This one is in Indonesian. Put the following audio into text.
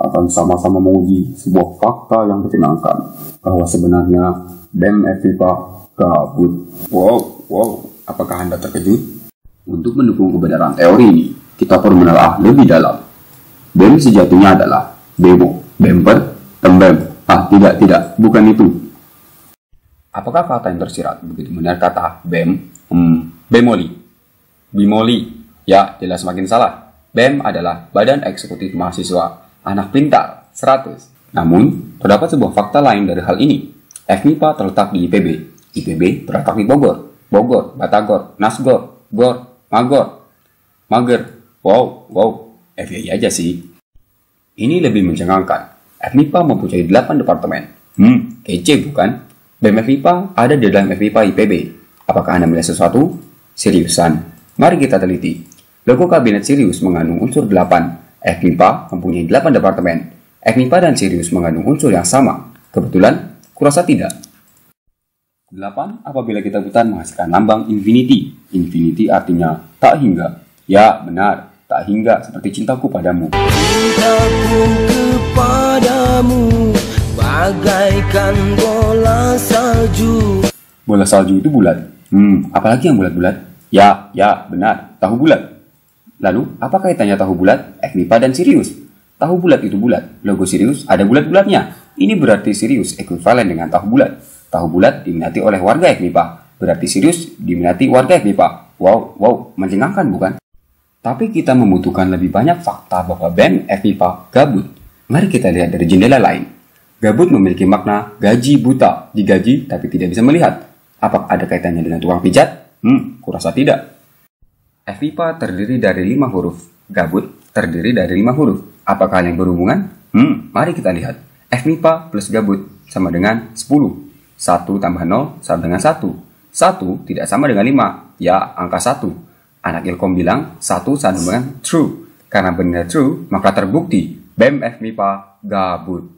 akan sama-sama menguji sebuah fakta yang menyenangkan, bahwa sebenarnya BEM FMIPA gabut. Wow, apakah Anda terkejut? Untuk mendukung kebenaran teori ini, kita perlu menelaah lebih dalam. BEM sejatinya adalah demo, bemper, tembem. Tidak, bukan itu. Apakah kata yang tersirat begitu benar kata BEM? Bemoli. Bimoli. Ya, jelas makin salah. BEM adalah Badan Eksekutif Mahasiswa Anak Pintar 100. Namun, terdapat sebuah fakta lain dari hal ini. FMIPA terletak di IPB. IPB terletak di Bogor, Batagor, Nasgor, Gor, Mager. Wow, FYI aja sih. Ini lebih mencengangkan. FMIPA mempunyai 8 departemen. Kece bukan? BEM FMIPA ada di dalam FMIPA IPB. Apakah Anda melihat sesuatu? Seriusan. Mari kita teliti. Logo kabinet Sirius mengandung unsur 8. FMIPA mempunyai 8 departemen. FMIPA dan Sirius mengandung unsur yang sama. Kebetulan? Kurasa tidak. 8. Apabila kita butan menghasilkan lambang infinity. Infinity artinya tak hingga. Ya, benar. Tak hingga seperti cintaku padamu. Cintaku kepadamu bagaikan bola salju. Bola salju itu bulat. Apalagi yang bulat-bulat? Ya, benar. Tahu bulat. Lalu, apa kaitannya tahu bulat, FMIPA dan Sirius? Tahu bulat itu bulat. Logo Sirius ada bulat-bulatnya. Ini berarti Sirius ekuivalen dengan tahu bulat. Tahu bulat diminati oleh warga FMIPA. Berarti Sirius diminati warga FMIPA. Wow, mencengangkan bukan? Tapi kita membutuhkan lebih banyak fakta bahwa BEM FMIPA gabut. Mari kita lihat dari jendela lain. Gabut memiliki makna gaji buta, digaji tapi tidak bisa melihat. Apakah ada kaitannya dengan tukang pijat? Kurasa tidak. FMIPA terdiri dari 5 huruf. Gabut terdiri dari 5 huruf. Apakah yang berhubungan? Mari kita lihat. FMIPA plus gabut sama dengan 10. 1 tambah 0 sama dengan 1. 1 tidak sama dengan 5. Ya, angka 1. Anak Ilkom bilang 1 sama dengan true. Karena benar true, maka terbukti BEM FMIPA gabut.